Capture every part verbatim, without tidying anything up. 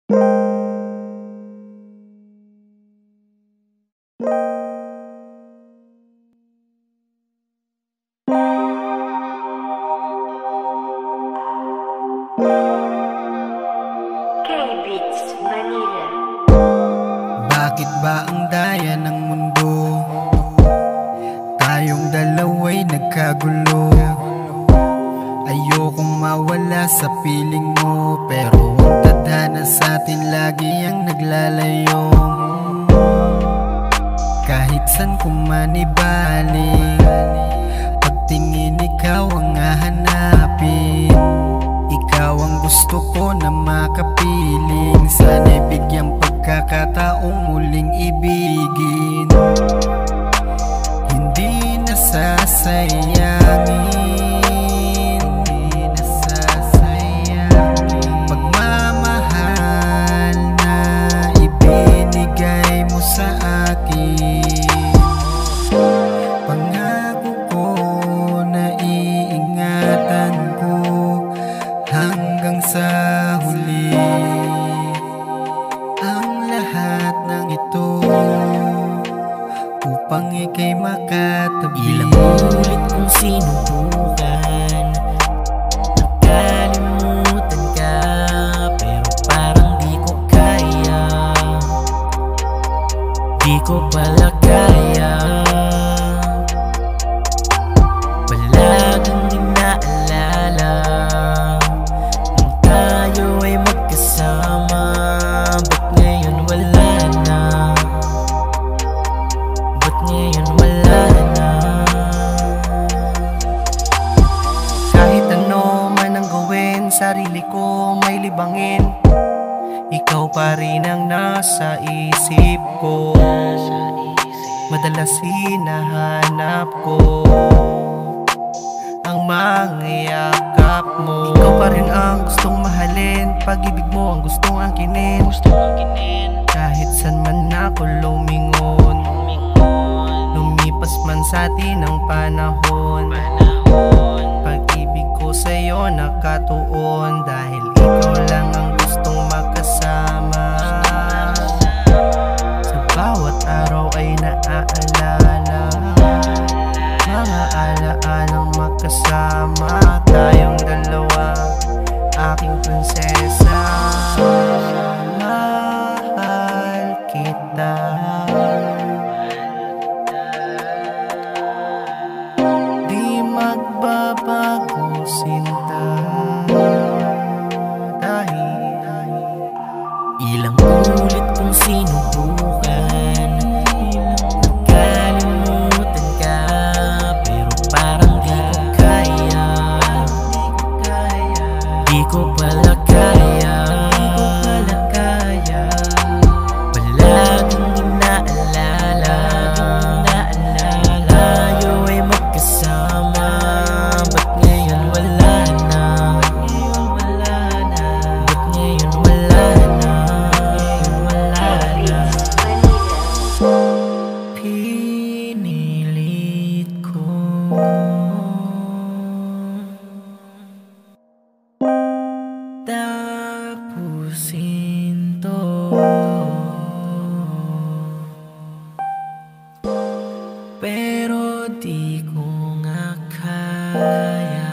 K-Beats Manila. Bakit ba ang daya ng mundo? Tayong dalawa'y nagkagulo. Ayokong mawala sa piling mo, pero ang tadhana sa'tin lagi ang naglalayo. Kahit san ko man ibaling, pagtingin ikaw ang hahanapin. Ikaw ang gusto ko na makapiling. Sana'y bigyang pagkakataong muling ibigin. Hindi nasasayangin, hindi nasasayangin pagmamahal na ibinigay mo sa akin. Pangako ko na iingatan ko hanggang sa huli ang lahat ng ito, upang ika'y makatabi. Ilang ulit kong sinubukan, nakalimutan ka, pero parang di ko kaya. Di ko pala kaya. Palaging di naalala nung tayo ay magkasama. Ba't ngayon wala na? Ba't ngayon wala na? Kahit ano man ang gawin, sarili ko may libangin. Ikaw pa rin ang nasa isip ko, madalas hinahanap ko ang mga yakap mo. Ikaw pa rin ang gustong mahalin, pag-ibig mo ang gustong angkinin. Kahit san man ako lumingon, lumipas man sa atin ang panahon, pag-ibig ko sa'yo nakatuon. Dahil ikaw lang ang gustong makasama, sa bawat araw ay naaalala mga alaalang magkasama. Tayong dalawa, aking prinsesa. Mahal kita, di magbabago sinta. Dahil Ilang ulit kong sinubukan, nakalimutan ka, pero parang di ko kaya. Di ko pala kaya. Palaging di naalala tayo ay magkasama. Ba't ngayon wala na? Ba't ngayon wala na? K-Beats Manila. Pinilit ko tapusin to, pero di ko nga kaya.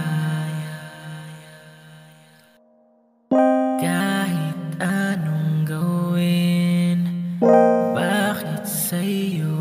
Kahit anong gawin, bakit sa'yo